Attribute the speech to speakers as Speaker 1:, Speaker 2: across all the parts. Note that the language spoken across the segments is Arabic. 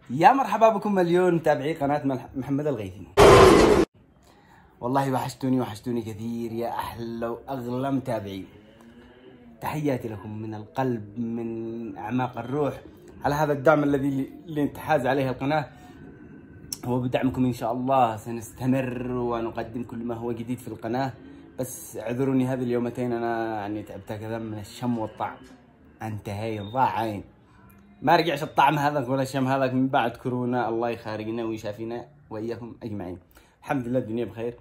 Speaker 1: يا مرحبا بكم مليون متابعي قناة محمد الغيثي. والله وحشتوني كثير يا أحلى وأغلى متابعين. تحياتي لكم من القلب من أعماق الروح على هذا الدعم الذي تحاز عليه القناة، وبدعمكم إن شاء الله سنستمر ونقدم كل ما هو جديد في القناة. بس اعذروني هذه اليومتين أنا يعني تعبت كذا من الشم والطعم، انتهينا ضاعين، ما رجعش الطعم هذاك ولا الشم هذاك من بعد كورونا. الله يخارجنا ويشافينا وإياكم أجمعين. الحمد لله الدنيا بخير.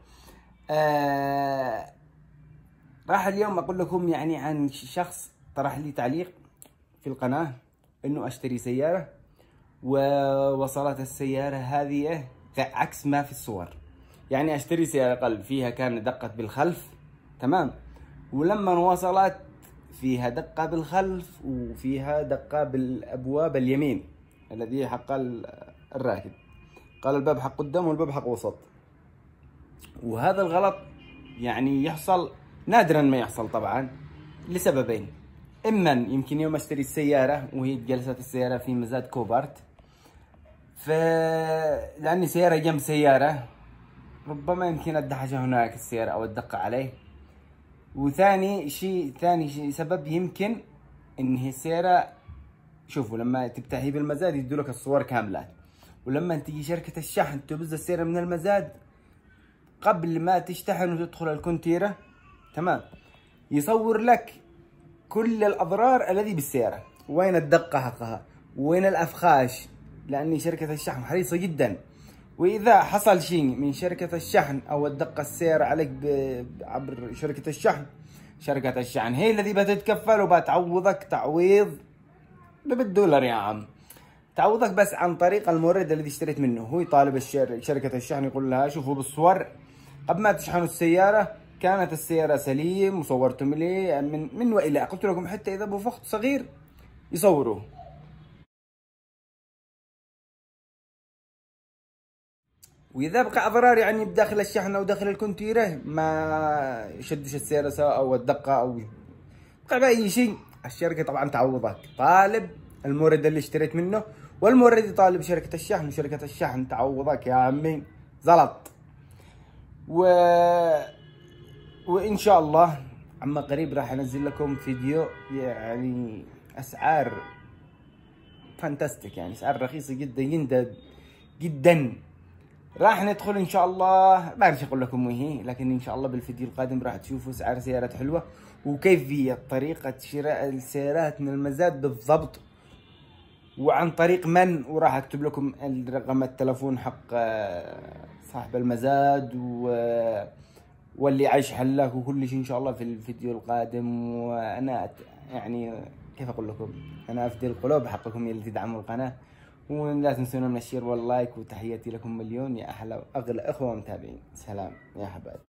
Speaker 1: راح اليوم أقول لكم يعني عن شخص طرح لي تعليق في القناة إنه أشتري سيارة، ووصلت السيارة هذه عكس ما في الصور. يعني أشتري سيارة قلب فيها كان دقة بالخلف، تمام، ولما وصلت فيها دقة بالخلف وفيها دقة بالأبواب اليمين الذي حق الراكب. قال الباب حق قدام والباب حق وسط، وهذا الغلط يعني يحصل نادرا ما يحصل طبعا لسببين. إما يمكن يوم أشتري السيارة وهي جلست السيارة في مزاد كوبارت، لأني سيارة جنب سيارة ربما يمكن أدحش هناك السيارة أو الدقة عليه. وثاني شيء سبب يمكن ان هي السيارة، شوفوا لما تبتهي بالمزاد يدوا لك الصور كاملات، ولما تجي شركة الشحن تبز السيارة من المزاد قبل ما تشتحن وتدخل الكونتيرة، تمام، يصور لك كل الأضرار الذي بالسيارة، وين الدقة حقها وين الأفخاش، لأن شركة الشحن حريصة جدا. وإذا حصل شيء من شركة الشحن أو الدقة السيارة عليك عبر شركة الشحن، شركة الشحن هي الذي بتتكفل وبتعوضك تعويض بالدولار يا عم، تعوضك بس عن طريق المورد الذي اشتريت منه. هو يطالب شركة الشحن يقول لها شوفوا بالصور قبل ما تشحنوا السيارة كانت السيارة سليم وصورتم لي من وإلى. قلت لكم حتى إذا بفخت صغير يصوروه. واذا بقى اضرار يعني بداخل الشحن او داخل الكونتيره ما يشدش السياره سواء او الدقه او بقى باي شيء، الشركه طبعا تعوضك. طالب المورد اللي اشتريت منه، والمورد يطالب شركه الشحن، وشركه الشحن تعوضك يا عمي. زلط. وان شاء الله عما قريب راح انزل لكم فيديو يعني اسعار فانتاستيك، يعني اسعار رخيصه جدا جدا. راح ندخل ان شاء الله، ما اعرف اقول لكم وهي، لكن ان شاء الله بالفيديو القادم راح تشوفوا اسعار سيارات حلوه وكيفيه طريقه شراء السيارات من المزاد بالضبط وعن طريق من. وراح اكتب لكم رقم التلفون حق صاحب المزاد واللي عايش حلاك وكل شيء ان شاء الله في الفيديو القادم. وانا يعني كيف اقول لكم، انا افدي القلوب حقكم اللي تدعموا القناه، ولا تنسونا من الشير واللايك. وتحياتي لكم مليون يا احلى واغلى اخوه ومتابعين. سلام يا حبايبي.